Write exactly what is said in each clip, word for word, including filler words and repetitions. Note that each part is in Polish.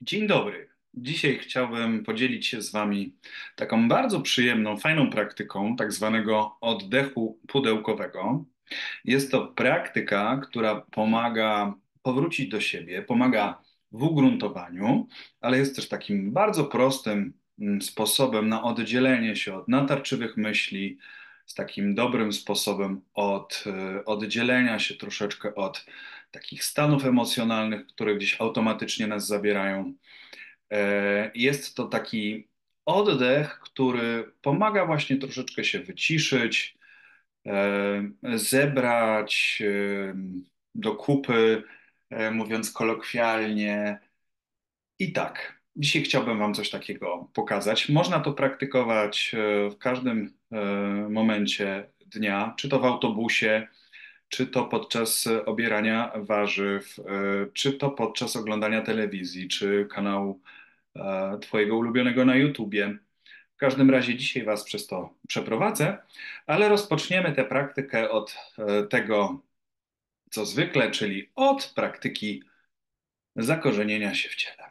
Dzień dobry. Dzisiaj chciałbym podzielić się z Wami taką bardzo przyjemną, fajną praktyką tak zwanego oddechu pudełkowego. Jest to praktyka, która pomaga powrócić do siebie, pomaga w ugruntowaniu, ale jest też takim bardzo prostym mm, sposobem na oddzielenie się od natarczywych myśli, z takim dobrym sposobem od e, oddzielenia się troszeczkę od takich stanów emocjonalnych, które gdzieś automatycznie nas zabierają. E, Jest to taki oddech, który pomaga właśnie troszeczkę się wyciszyć, e, zebrać e, do kupy, e, mówiąc kolokwialnie. I tak, dzisiaj chciałbym Wam coś takiego pokazać. Można to praktykować e, w każdym e, momencie dnia, czy to w autobusie, czy to podczas obierania warzyw, e, czy to podczas oglądania telewizji, czy kanału e, Twojego ulubionego na YouTubie. W każdym razie dzisiaj Was przez to przeprowadzę, ale rozpoczniemy tę praktykę od e, tego, co zwykle, czyli od praktyki zakorzenienia się w ciele.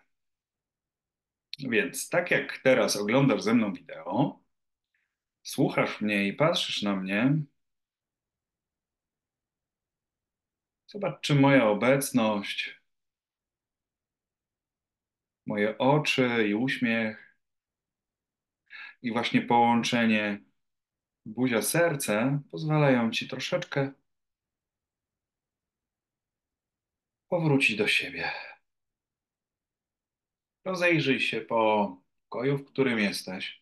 Więc tak jak teraz oglądasz ze mną wideo, słuchasz mnie i patrzysz na mnie, zobacz, czy moja obecność, moje oczy i uśmiech i właśnie połączenie buzia-serce pozwalają Ci troszeczkę powrócić do siebie. Rozejrzyj się po pokoju, w którym jesteś.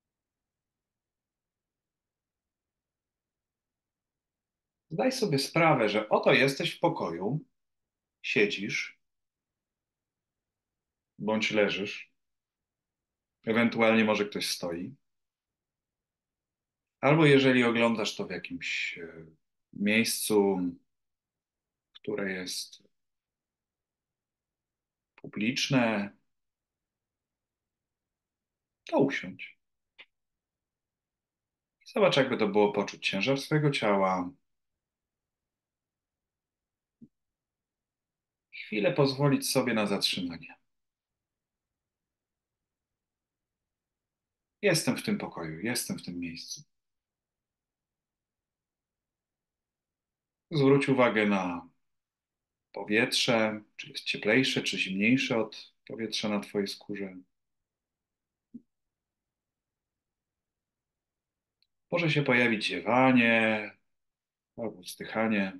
Zdaj sobie sprawę, że oto jesteś w pokoju, siedzisz bądź leżysz, ewentualnie może ktoś stoi, albo jeżeli oglądasz to w jakimś e, miejscu, które jest publiczne, to usiądź. Zobacz, jakby to było poczuć ciężar swojego ciała. Chwilę pozwolić sobie na zatrzymanie. Jestem w tym pokoju, jestem w tym miejscu. Zwróć uwagę na powietrze, czy jest cieplejsze, czy zimniejsze od powietrza na twojej skórze. Może się pojawić ziewanie albo wzdychanie.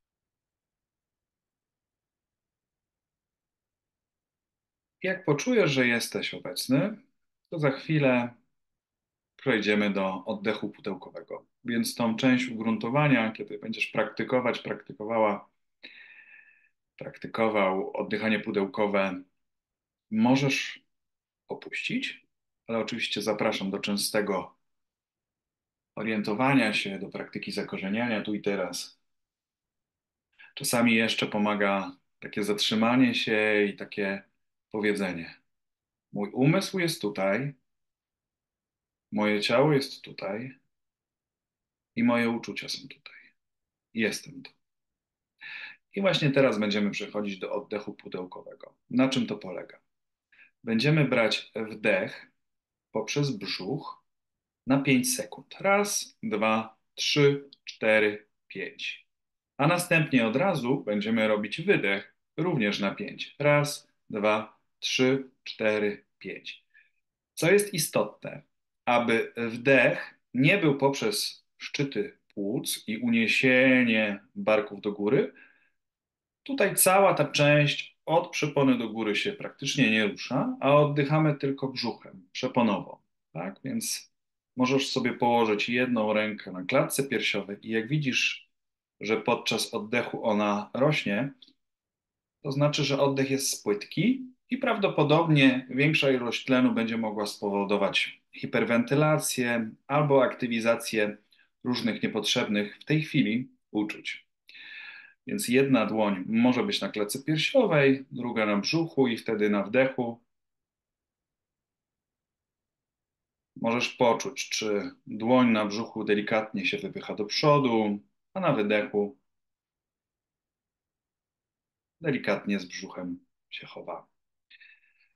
Jak poczujesz, że jesteś obecny, to za chwilę przejdziemy do oddechu pudełkowego. Więc tą część ugruntowania, kiedy będziesz praktykować, praktykowała, praktykował oddychanie pudełkowe, możesz opuścić, ale oczywiście zapraszam do częstego orientowania się, do praktyki zakorzeniania tu i teraz. Czasami jeszcze pomaga takie zatrzymanie się i takie powiedzenie: mój umysł jest tutaj, moje ciało jest tutaj i moje uczucia są tutaj. Jestem tu. I właśnie teraz będziemy przechodzić do oddechu pudełkowego. Na czym to polega? Będziemy brać wdech poprzez brzuch na pięć sekund. Raz, dwa, trzy, cztery, pięć. A następnie od razu będziemy robić wydech również na pięć. Raz, dwa, trzy, cztery, pięć. Co jest istotne, aby wdech nie był poprzez szczyty płuc i uniesienie barków do góry. Tutaj cała ta część od przepony do góry się praktycznie nie rusza, a oddychamy tylko brzuchem, przeponowo. Tak? Więc możesz sobie położyć jedną rękę na klatce piersiowej i jak widzisz, że podczas oddechu ona rośnie, to znaczy, że oddech jest płytki i prawdopodobnie większa ilość tlenu będzie mogła spowodować hiperwentylację albo aktywizację różnych niepotrzebnych w tej chwili uczuć. Więc jedna dłoń może być na klatce piersiowej, druga na brzuchu i wtedy na wdechu możesz poczuć, czy dłoń na brzuchu delikatnie się wypycha do przodu, a na wydechu delikatnie z brzuchem się chowa.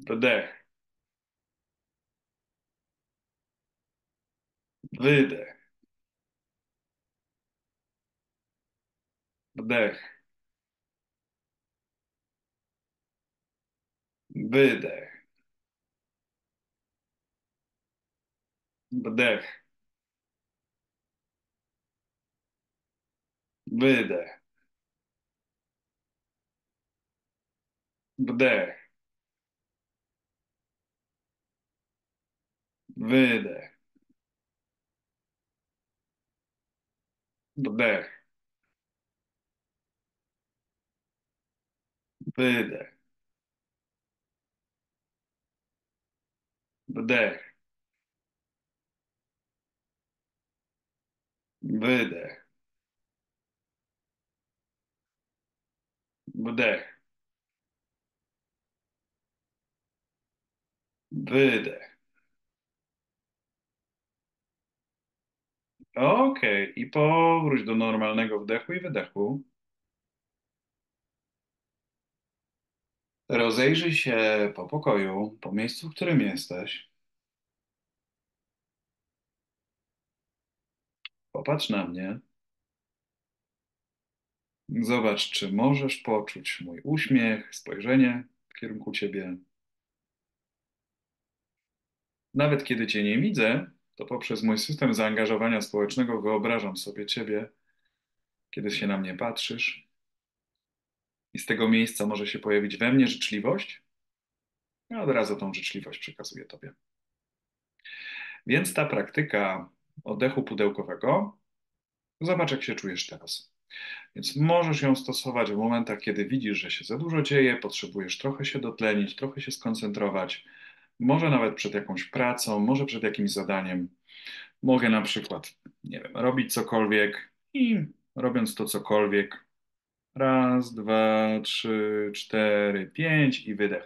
Wdech, wydech, wdech, wydech, wdech, wydech, wdech, wydech, wdech, wydech, wdech, wydech, wdech, wydech. Okej, i powróć do normalnego wdechu i wydechu. Rozejrzyj się po pokoju, po miejscu, w którym jesteś. Popatrz na mnie. Zobacz, czy możesz poczuć mój uśmiech, spojrzenie w kierunku ciebie. Nawet kiedy cię nie widzę, to poprzez mój system zaangażowania społecznego wyobrażam sobie ciebie, kiedy się na mnie patrzysz. I z tego miejsca może się pojawić we mnie życzliwość. Ja od razu tą życzliwość przekazuję tobie. Więc ta praktyka oddechu pudełkowego, zobacz, jak się czujesz teraz. Więc możesz ją stosować w momentach, kiedy widzisz, że się za dużo dzieje, potrzebujesz trochę się dotlenić, trochę się skoncentrować, może nawet przed jakąś pracą, może przed jakimś zadaniem. Mogę na przykład, nie wiem, robić cokolwiek i robiąc to cokolwiek, raz, dwa, trzy, cztery, pięć i wydech.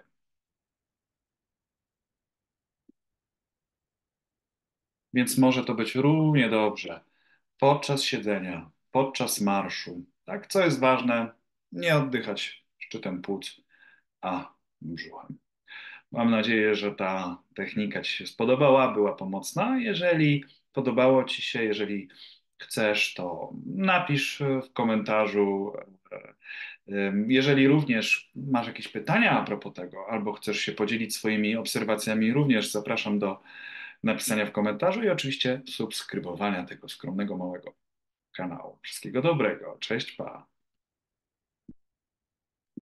Więc może to być równie dobrze podczas siedzenia, podczas marszu. Tak, co jest ważne, nie oddychać szczytem płuc, a brzuchem. Mam nadzieję, że ta technika Ci się spodobała, była pomocna. Jeżeli podobało Ci się, jeżeli chcesz, to napisz w komentarzu. Jeżeli również masz jakieś pytania a propos tego, albo chcesz się podzielić swoimi obserwacjami, również zapraszam do napisania w komentarzu i oczywiście subskrybowania tego skromnego, małego kanału. Wszystkiego dobrego. Cześć, pa.